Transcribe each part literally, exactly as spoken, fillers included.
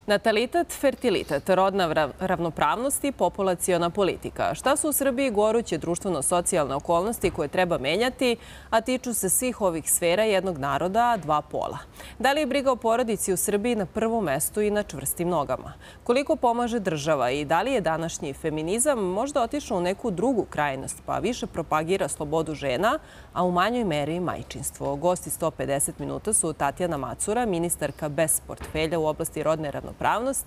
Natalitet, fertilitet, rodna ravnopravnost i populaciona politika. Šta su u Srbiji goruće društveno-socijalne okolnosti koje treba menjati, a tiču se svih ovih sfera jednog naroda, dva pola? Da li je briga o porodici u Srbiji na prvom mestu i na čvrstim nogama? Koliko pomaže država i da li je današnji feminizam možda otišao u neku drugu krajnost, pa više propagira slobodu žena, a u manjoj meri majčinstvo? Gosti sto pedeset minuta su Tatjana Macura, ministarka bez portfelja u oblasti rodne ravnopravnosti,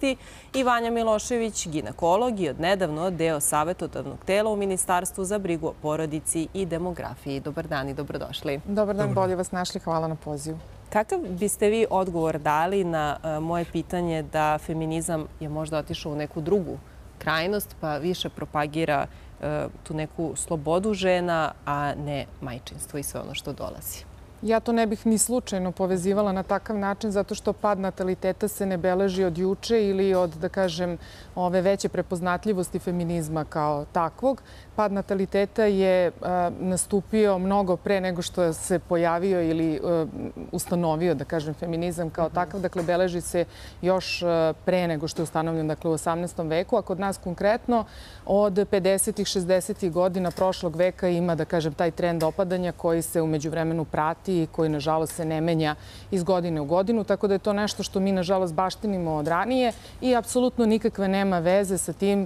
i Vanja Milošević, ginekolog i odnedavno deo savjetodavnog tela u Ministarstvu za brigu o porodici i demografiji. Dobar dan i dobrodošli. Dobar dan, bolje vas našli. Hvala na pozivu. Kakav biste vi odgovor dali na moje pitanje da feminizam je možda otišao u neku drugu krajnost, pa više propagira tu neku slobodu žena, a ne majčinstvo i sve ono što dolazi? Ja to ne bih ni slučajno povezivala na takav način, zato što pad nataliteta se ne beleži od juče ili od, da kažem, ove veće prepoznatljivosti feminizma kao takvog. Pad nataliteta je nastupio mnogo pre nego što se pojavio ili ustanovio, da kažem, feminizam kao takav. Dakle, beleži se još pre nego što je ustanovljen, dakle, u osamnaestom veku. A kod nas konkretno od pedesetih, šezdesetih godina prošlog veka ima, da kažem, taj trend opadanja koji se u međuvremenu prati i koji, nažalost, se ne menja iz godine u godinu. Tako da je to nešto što mi, nažalost, baštinimo od ranije i apsolutno nikakve nema veze sa tim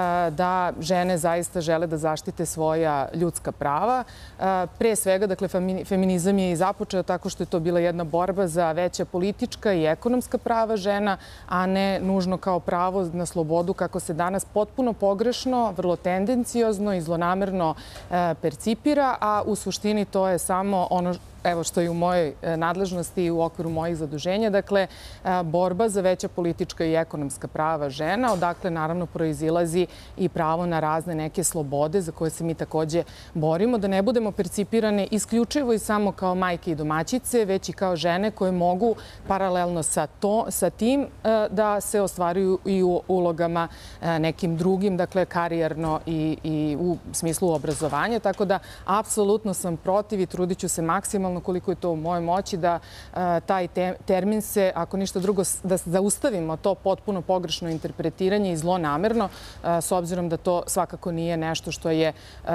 da žene zaista žele da zaštite svoja ljudska prava. Pre svega, dakle, feminizam je i započeo tako što je to bila jedna borba za veća politička i ekonomska prava žena, a ne nužno kao pravo na slobodu kako se danas potpuno pogrešno, vrlo tendenciozno i zlonamerno percipira, a u suštini to je samo ono evo što je u mojoj nadležnosti i u okviru mojih zaduženja, dakle, borba za veća politička i ekonomska prava žena, odakle naravno proizilazi i pravo na razne neke slobode za koje se mi takođe borimo, da ne budemo percipirane isključivo i samo kao majke i domaćice, već i kao žene koje mogu paralelno sa, to, sa tim da se ostvaruju i u ulogama nekim drugim, dakle, karijerno i, i u smislu obrazovanja. Tako da, apsolutno sam protiv i trudit ću se maksimalno koliko je to u mojoj moći da taj termin se, ako ništa drugo, da zaustavimo to potpuno pogrešno interpretiranje i zlonamerno, s obzirom da to svakako nije nešto što je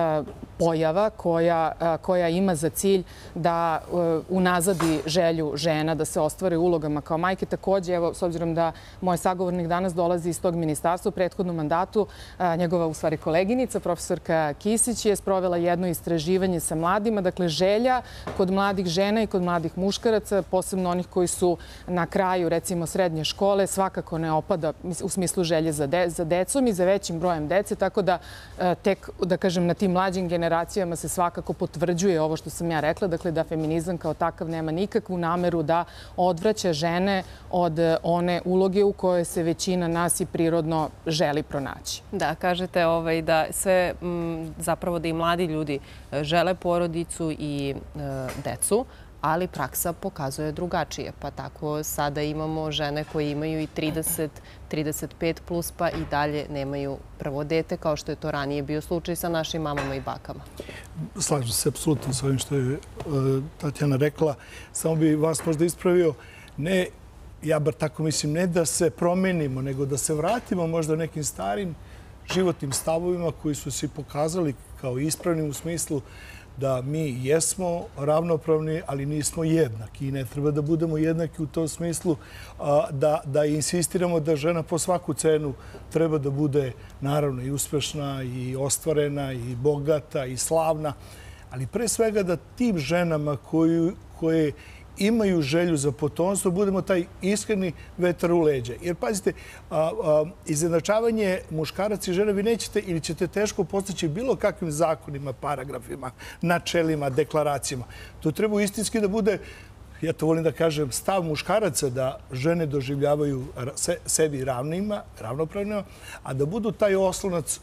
pojava koja, koja ima za cilj da unazadi želju žena da se ostvare ulogama kao majke. Takođe, evo, s obzirom da moj sagovornik danas dolazi iz tog ministarstva, u prethodnom mandatu njegova, u stvari, koleginica, profesorka Kisić, je sprovela jedno istraživanje sa mladima, dakle, želja kod mladih mladih žena i kod mladih muškaraca, posebno onih koji su na kraju, recimo, srednje škole, svakako ne opada u smislu želje za, de, za decom i za većim brojem dece, tako da tek, da kažem, na tim mlađim generacijama se svakako potvrđuje ovo što sam ja rekla, dakle, da feminizam kao takav nema nikakvu nameru da odvraća žene od one uloge u kojoj se većina nas i prirodno želi pronaći. Da, kažete ovaj, da sve, m, zapravo da i mladi ljudi žele porodicu i e, decu, ali praksa pokazuje drugačije. Pa tako sada imamo žene koje imaju i trideset, trideset pet plus, pa i dalje nemaju prvo dete, kao što je to ranije bio slučaj sa našim mamama i bakama. Slažem se apsolutno s ovim što je uh, Tatjana rekla. Samo bi vas možda ispravio. Ne, ja bar tako mislim, ne da se promenimo, nego da se vratimo možda nekim starim životnim stavovima koji su se pokazali kao ispravni u smislu da mi jesmo ravnopravni, ali nismo jednaki i ne treba da budemo jednaki u tom smislu da, da insistiramo da žena po svaku cenu treba da bude naravno i uspešna i ostvarena i bogata i slavna, ali pre svega da tim ženama koju, koje imaju želju za potomstvo, budemo taj iskreni vetar u leđa. Jer, pazite, a, a, izjednačavanje muškaraca i žena vi nećete ili ćete teško postići bilo kakvim zakonima, paragrafima, načelima, deklaracijama. To treba istinski da bude, ja to volim da kažem, stav muškaraca da žene doživljavaju se, sebi ravnima, ravnopravnima, a da budu taj oslonac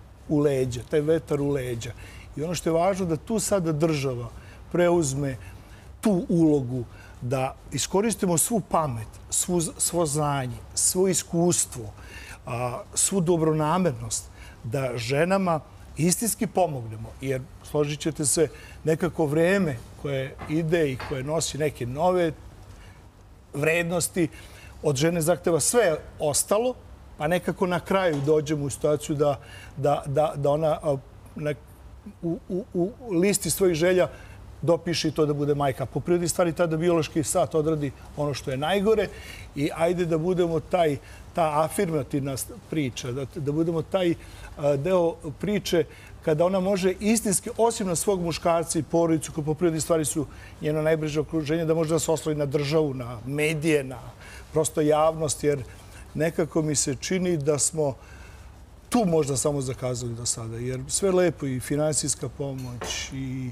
u leđa, taj vetar u leđa. I ono što je važno da tu sada država preuzme tu ulogu da iskoristimo svu pamet, svu, svo znanje, svo iskustvo, svu dobronamernost, da ženama istinski pomognemo. Jer, složit ćete se, nekako vreme koje ide i koje nosi neke nove vrednosti, od žene zahteva sve ostalo, pa nekako na kraju dođemo u situaciju da, da, da, da ona na, u, u, u listi svojih želja dopiše i to da bude majka. Po prirodi stvari tada biološki sat odradi ono što je najgore i ajde da budemo taj, ta afirmativna priča, da, da budemo taj deo priče kada ona može istinski, osim na svog muškarca i porodicu, koji po prirodi stvari su njeno najbliže okruženje, da može da se osloni na državu, na medije, na prosto javnost, jer nekako mi se čini da smo tu možda samo zakazali do sada, jer sve lepo i finansijska pomoć i,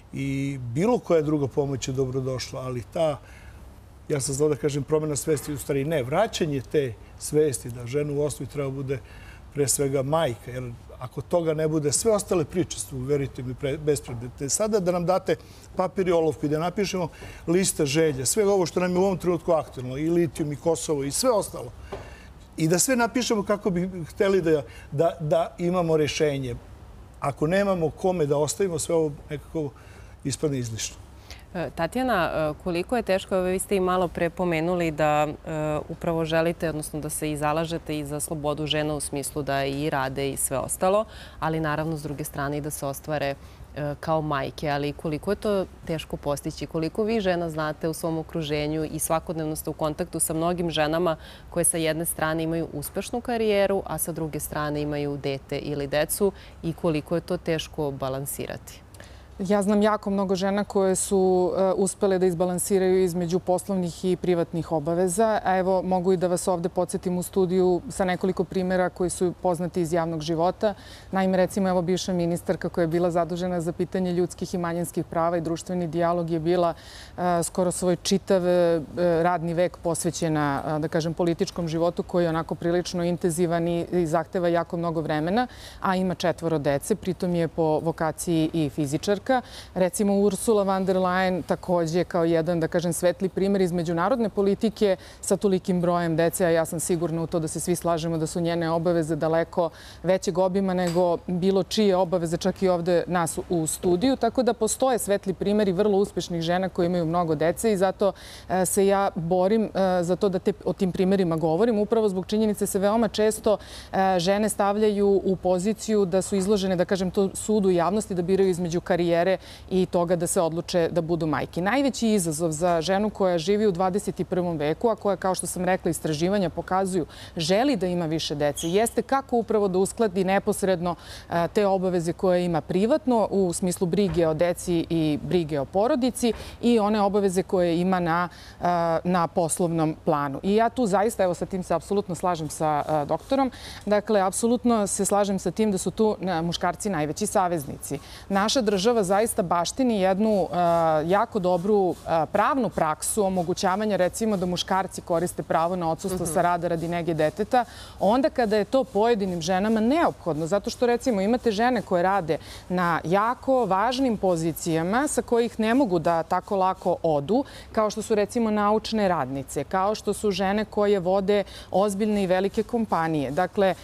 i bilo koja druga pomoć je dobrodošla, ali ta, ja sam znao da kažem, promjena svesti, u stvari ne, vraćanje te svesti da žena u osnovi treba bude pre svega majka, jer ako toga ne bude, sve ostale priče su, verite mi, bespredmetne. Sada da nam date papir i olovku i da napišemo lista želja, sve ovo što nam je u ovom trenutku aktualno, i litijum, i Kosovo, i sve ostalo. I da sve napišemo kako bi hteli da, da, da imamo rešenje. Ako nemamo kome da ostavimo, sve ovo nekako ispadne izlišno. Tatjana, koliko je teško, vi ste i malo pre pomenuli da upravo želite, odnosno da se i zalažete i za slobodu žena u smislu da i rade i sve ostalo, ali naravno s druge strane i da se ostvare kao majke, ali koliko je to teško postići, koliko vi žena znate u svom okruženju i svakodnevno ste u kontaktu sa mnogim ženama koje sa jedne strane imaju uspešnu karijeru, a sa druge strane imaju dete ili decu i koliko je to teško balansirati? Ja znam jako mnogo žena koje su uh, uspele da izbalansiraju između poslovnih i privatnih obaveza. A evo, mogu i da vas ovde podsjetim u studiju sa nekoliko primjera koji su poznati iz javnog života. Naime, recimo, evo, bivša ministarka koja je bila zadužena za pitanje ljudskih i manjinskih prava i društveni dijalog je bila uh, skoro svoj čitav uh, radni vek posvećena, uh, da kažem, političkom životu koji je onako prilično intenzivan i, i zahteva jako mnogo vremena, a ima četvoro dece, pritom je po vokaciji i fizičarka. Recimo Ursula von der Leyen takođe kao jedan, da kažem, svetli primjer iz međunarodne politike sa tolikim brojem dece, a ja sam sigurna u to da se svi slažemo da su njene obaveze daleko većeg obima nego bilo čije obaveze, čak i ovde nas u studiju. Tako da postoje svetli primjeri vrlo uspešnih žena koje imaju mnogo dece i zato se ja borim za to da te, o tim primjerima govorim. Upravo zbog činjenice se veoma često žene stavljaju u poziciju da su izložene, da kažem, to sudu javnosti, da biraju između karijere i toga da se odluče da budu majke. Najveći izazov za ženu koja živi u dvadeset i prvom veku, a koja, kao što sam rekla, istraživanja pokazuju, želi da ima više dece, jeste kako upravo da uskladi neposredno te obaveze koje ima privatno u smislu brige o deci i brige o porodici i one obaveze koje ima na, na poslovnom planu. I ja tu zaista, evo sa tim se apsolutno slažem sa doktorom, dakle, apsolutno se slažem sa tim da su tu muškarci najveći saveznici. Naša država zaista baštini jednu jako dobru pravnu praksu omogućavanja, recimo, da muškarci koriste pravo na odsustvo sa rada radi nege deteta, onda kada je to pojedinim ženama neophodno. Zato što, recimo, imate žene koje rade na jako važnim pozicijama sa kojih ne mogu da tako lako odu, kao što su, recimo, naučne radnice, kao što su žene koje vode ozbiljne i velike kompanije. Dakle,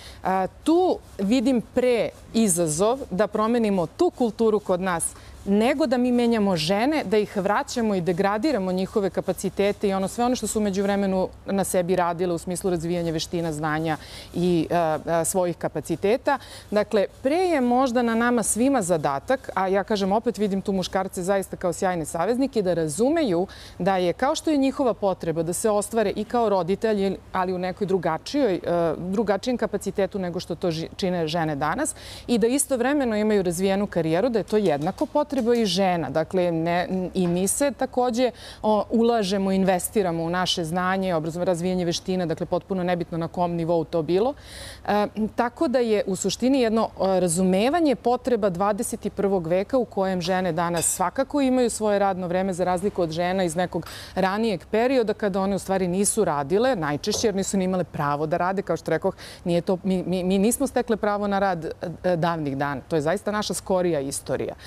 tu vidim pre izazov da promenimo tu kulturu kod nas, nego da mi menjamo žene, da ih vraćamo i degradiramo njihove kapacitete i ono sve ono što su umeđu vremenu na sebi radile u smislu razvijanja veština, znanja i a, a, svojih kapaciteta. Dakle, pre je možda na nama svima zadatak, a ja kažem, opet vidim tu muškarce zaista kao sjajne saveznike, da razumeju da je, kao što je njihova potreba da se ostvare i kao roditelji, ali u nekoj drugačijoj, a, drugačijem kapacitetu nego što to čine žene danas, i da istovremeno imaju razvijenu karijeru, da je to jednako potreba i žena. Dakle, ne, i mi se takođe o, ulažemo, investiramo u naše znanje, obrazovanje, razvijanje veština, dakle, potpuno nebitno na kom nivou to bilo. E, tako da je u suštini jedno razumevanje potreba dvadeset i prvog veka u kojem žene danas svakako imaju svoje radno vreme za razliku od žena iz nekog ranijeg perioda kada one u stvari nisu radile, najčešće jer nisu ni imale pravo da rade. Kao što rekoh, nije to, mi, mi, mi nismo stekle pravo na rad davnih dana. To je zaista naša skorija istorija. I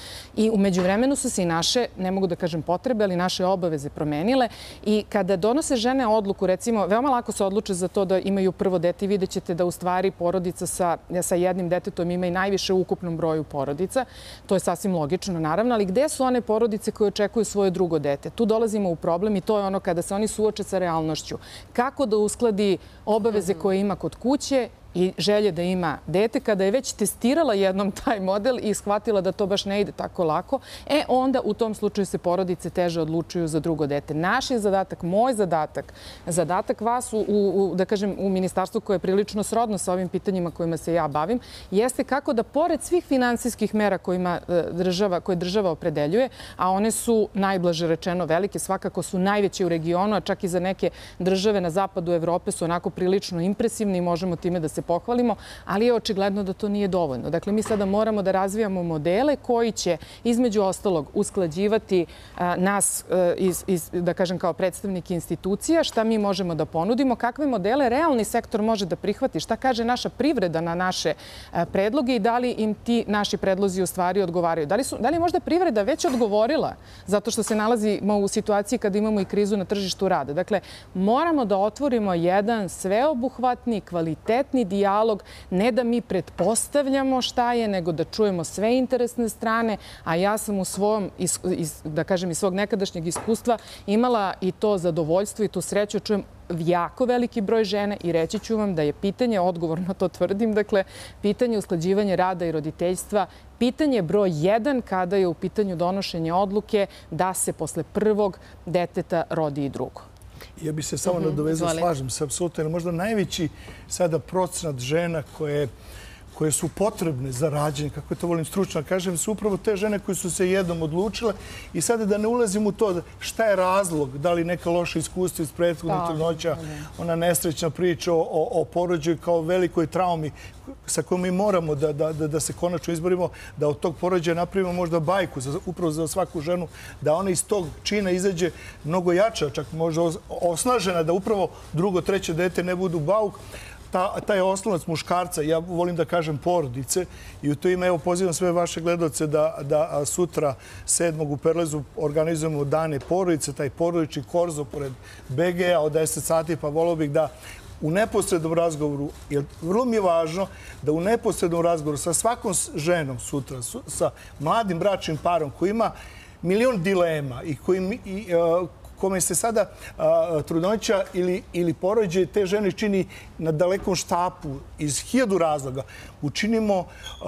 u međuvremenu su se i naše, ne mogu da kažem potrebe, ali naše obaveze promenile i kada donose žene odluku, recimo, veoma lako se odluče za to da imaju prvo dete i vidjet ćete da u stvari porodica sa, sa jednim detetom ima i najviše u ukupnom broju porodica. To je sasvim logično, naravno, ali gde su one porodice koje očekuju svoje drugo dete? Tu dolazimo u problem i to je ono kada se oni suoče sa realnošću. Kako da uskladi obaveze koje ima kod kuće i želje da ima dete, kada je već testirala jednom taj model i shvatila da to baš ne ide tako lako, e onda u tom slučaju se porodice teže odlučuju za drugo dete. Naš je zadatak, moj zadatak, zadatak vas u, u, da kažem, u ministarstvu koje je prilično srodno sa ovim pitanjima kojima se ja bavim, jeste kako da pored svih finansijskih mera kojima država, koje država opredeljuje, a one su najblaže rečeno velike, svakako su najveće u regionu, a čak i za neke države na zapadu Evrope su onako prilično impresivni i možemo time da se pohvalimo, ali je očigledno da to nije dovoljno. Dakle, mi sada moramo da razvijamo modele koji će, između ostalog, usklađivati nas, iz, iz, da kažem, kao predstavniki institucija, šta mi možemo da ponudimo, kakve modele realni sektor može da prihvati, šta kaže naša privreda na naše predloge i da li im ti naši predlozi u stvari odgovaraju. Da li, su, da li je možda privreda već odgovorila zato što se nalazimo u situaciji kada imamo i krizu na tržištu rada. Dakle, moramo da otvorimo jedan sveobuhvatni, kvalitetni dijalog, ne da mi pretpostavljamo šta je, nego da čujemo sve interesne strane, a ja sam u svom, iz, iz, da kažem, iz svog nekadašnjeg iskustva imala i to zadovoljstvo i tu sreću, čujem jako veliki broj žene i reći ću vam da je pitanje, odgovorno to tvrdim, dakle, pitanje usklađivanja rada i roditeljstva, pitanje broj jedan kada je u pitanju donošenje odluke da se posle prvog deteta rodi i drugo. Ja bih se samo nadovezao, slažem se apsolutno, jer možda najveći sada procenat žena koje koje su potrebne za rađanje, kako to volim stručno kažem, su upravo te žene koje su se jednom odlučile i sada da ne ulazim u to šta je razlog, da li neka loša iskustva iz prethodnih trudnoća, ona nesrećna priča o, o, o porođaju kao velikoj traumi sa kojom mi moramo da, da, da, da se konačno izborimo, da od tog porođaja napravimo možda bajku, za, upravo za svaku ženu, da ona iz tog čina izađe mnogo jača, čak možda osnažena, da upravo drugo, treće dete ne budu bauk. Ta, taj oslonac muškarca, ja volim da kažem porodice, i u to ime evo pozivam sve vaše gledaoce da, da sutra sedmog u Perlezu organizujemo dane porodice, taj porodični korzo pored be ge a od deset sati, pa volio bih da u neposrednom razgovoru, jer vrlo mi je važno da u neposrednom razgovoru sa svakom ženom sutra, su, sa mladim bračnim parom koji ima milion dilema i koji i, uh, kome se sada a, trudnoća ili, ili porođaj te žene čini na dalekom štapu iz hiljadu razloga, učinimo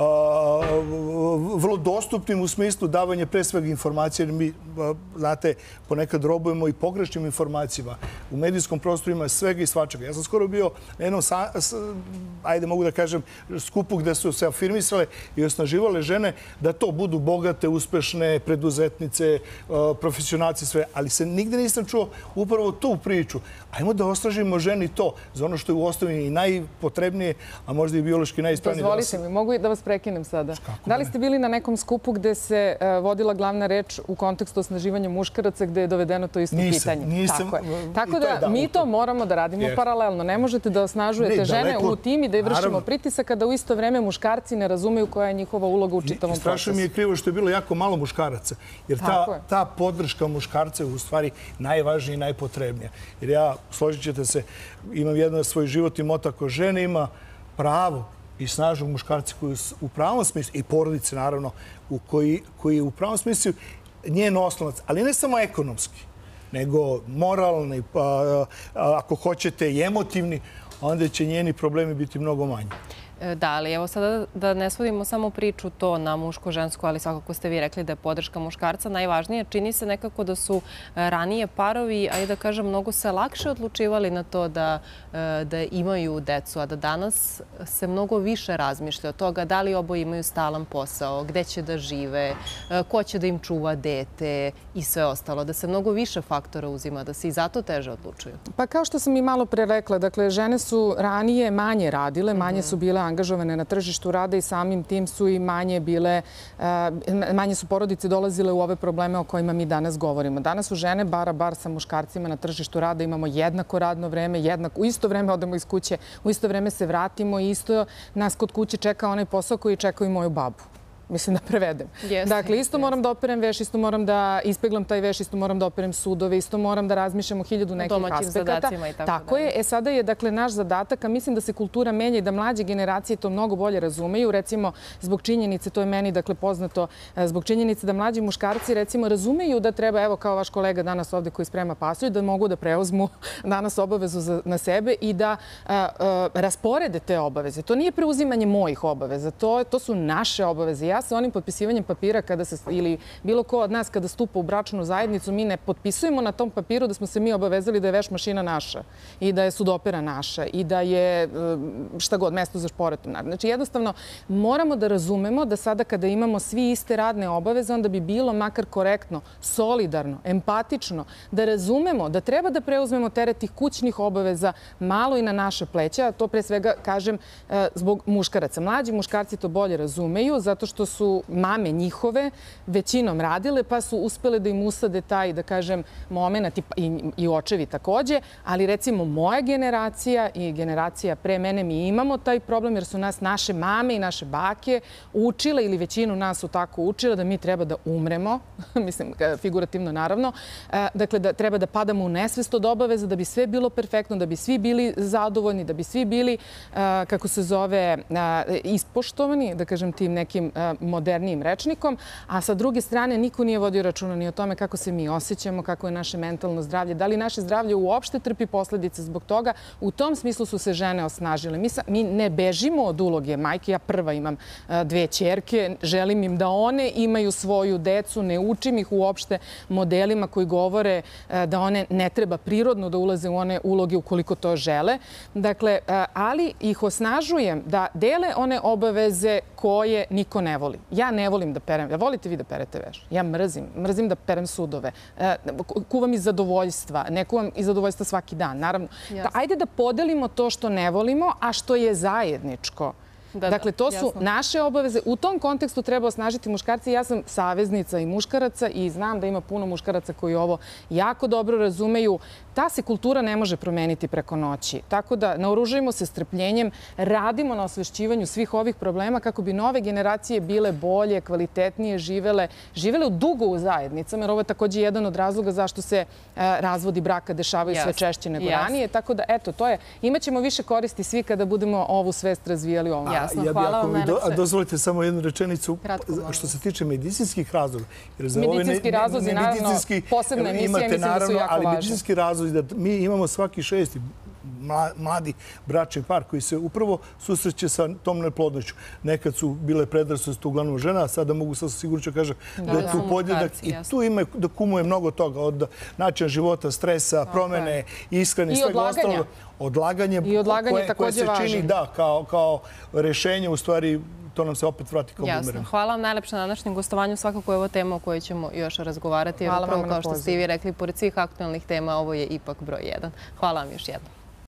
a, vrlo dostupnim u smislu davanja pre svega informacije, jer mi, a, znate, ponekad robujemo i pogrešnim informacijama. U medijskom prostoru ima svega i svačega. Ja sam skoro bio na jednom, sa, s, ajde mogu da kažem, skupu gde su se afirmisale i osnaživale žene da to budu bogate, uspešne, preduzetnice, a, profesionalci, sve, ali se nigde nisam čuo upravo tu priču. Ajmo da osnažimo ženi to za ono što je u osnovi i najpotrebnije, a možda i biološki najispravnije. Dozvolite mi, mogu da vas prekinem sada. Da li ste bili na nekom skupu gde se vodila glavna reč u kontekstu osnaživanja muškaraca gde je dovedeno to isto pitanje? Nisam. Tako je. Tako da mi to moramo da radimo paralelno. Ne možete da osnažujete žene u tim i da je vršimo pritisak, kada u isto vreme muškarci ne razumeju koja je njihova uloga u čitavom procesu. Strašno mi je krivo što je bilo jako malo muškaraca, jer ta, ta podrška muškarca je u stvari najvažnija i najpotrebnija. Jer ja, složit ćete se, imam jedan svoj životni moto, ako žena ima pravo i snažnog muškarca koji u pravom smislu, i porodice naravno, u koji, koji u pravom smislu njen oslonac, ali ne samo ekonomski, nego moralni, pa, ako hoćete i emotivni, onda će njeni problemi biti mnogo manji. Da, ali evo sada da ne svodimo samo priču to na muško-žensko, ali svakako ste vi rekli da je podrška muškarca najvažnija. Čini se nekako da su ranije parovi, a i da kažem, mnogo se lakše odlučivali na to da, da imaju decu, a da danas se mnogo više razmišlja od toga da li oboje imaju stalan posao, gde će da žive, ko će da im čuva dete i sve ostalo. Da se mnogo više faktora uzima, da se i zato teže odlučuju. Pa kao što sam i malo pre rekla, dakle, žene su ranije manje radile, manje su bile angažovane na tržištu rada i samim tim su i manje bile, manje su porodice dolazile u ove probleme o kojima mi danas govorimo. Danas su žene bara bar sa muškarcima na tržištu rada, imamo jednako radno vreme, jednako, u isto vreme odemo iz kuće, u isto vreme se vratimo i isto nas kod kuće čeka onaj posao koji čeka i moju babu. mislim da prevedem. Jeste, Dakle, isto jeste. moram da operem veš, isto moram da ispeglam taj veš, isto moram da operem sudove, isto moram da razmišljam o hiljadu nekih domaćim aspekata. zadacima i tako Tako je. E sada je, dakle, naš zadatak, a mislim da se kultura menja i da mlađe generacije to mnogo bolje razumeju. Recimo, zbog činjenice, to je meni, dakle, poznato, zbog činjenice da mlađi muškarci, recimo, razumeju da treba, evo, kao vaš kolega danas ovde koji sprema pasulj, da mogu da preuzmu danas obavezu za, na sebe i da a, a, rasporede te obaveze. To nije preuzimanje mojih obaveza, to, to su naše obaveze. Ja sa onim potpisivanjem papira kada se, ili bilo ko od nas kada stupa u bračnu zajednicu, mi ne potpisujemo na tom papiru da smo se mi obavezali da je veš mašina naša i da je sudopera naša i da je šta god, mesto za šporetom. Znači, jednostavno, moramo da razumemo da sada kada imamo svi iste radne obaveze, onda bi bilo makar korektno, solidarno, empatično, da razumemo da treba da preuzmemo teret tih kućnih obaveza malo i na naše pleća. To pre svega kažem zbog muškaraca. Mlađi muškarci to bolje razumeju zato što su mame njihove većinom radile pa su uspele da im usade taj, da kažem, moment i, i, i očevi takođe, ali recimo moja generacija i generacija pre mene mi imamo taj problem jer su nas naše mame i naše bake učile ili većinu nas su tako učile da mi treba da umremo, mislim figurativno naravno, dakle da treba da padamo u nesvest od obaveza da bi sve bilo perfektno, da bi svi bili zadovoljni, da bi svi bili, kako se zove, ispoštovani, da kažem tim nekim modernijim rečnikom, a sa druge strane niko nije vodio računa ni o tome kako se mi osjećamo, kako je naše mentalno zdravlje, da li naše zdravlje uopšte trpi posledice zbog toga. U tom smislu su se žene osnažile. Mi, sa, mi ne bežimo od uloge majke. Ja prva imam dve ćerke, želim im da one imaju svoju decu, ne učim ih uopšte modelima koji govore da one ne treba prirodno da ulaze u one uloge ukoliko to žele. Dakle, ali ih osnažujem da dele one obaveze koje niko ne voli. Ja ne volim da perem. Ja volite vi da perete veš? Ja mrzim. Mrzim da perem sudove. Kuvam iz zadovoljstva. Ne kuvam iz zadovoljstva svaki dan, naravno. Da, ajde da podelimo to što ne volimo, a što je zajedničko. Da, dakle, to su jasno. Naše obaveze. U tom kontekstu treba osnažiti muškarci. Ja sam saveznica i muškaraca i znam da ima puno muškaraca koji ovo jako dobro razumeju. Ta se kultura ne može promeniti preko noći. Tako da naoružajmo se strpljenjem, radimo na osvešćivanju svih ovih problema kako bi nove generacije bile bolje, kvalitetnije, živele, živele dugo u zajednicama, jer ovo je takođe jedan od razloga zašto se razvodi braka dešavaju sve češće nego ranije. Tako da, eto, to je, imaćemo više koristi svi kada budemo ovu svest razvijali u ovom. Jasno, ja bi, hvala ako vam mi do, najlepše. Dozvolite samo jednu rečenicu Kratko, što se tiče medicinskih razloga. Jer za medicinski ne, razlozi, ne, naravno, posebna emisija, imate, mislim naravno, da su jako ali važni. Medicinski razlozi, da mi imamo svaki šesti mladi bračni par koji se upravo susreće sa tom neplodnošću. Nekad su bile predrasude uglavnom žena, a sada mogu sa sigurnošću kažem da, da je tu podjedak. I tu ima da kumuje mnogo toga od načina života, stresa, promene, ishrane i svega ostalog. Odlaganje. I odlaganje koje, takođe koje se čini, da, kao, kao rešenje, u stvari to nam se opet vrati kao bumerang. Jasno. Hvala vam najlepše na današnjem gostovanju. Svakako je ovo tema o kojoj ćemo još razgovarati. Jer upravo, kao što ste i vi rekli, pored svih aktualnih tema, ovo je ipak broj jedan. Hvala vam još jednom.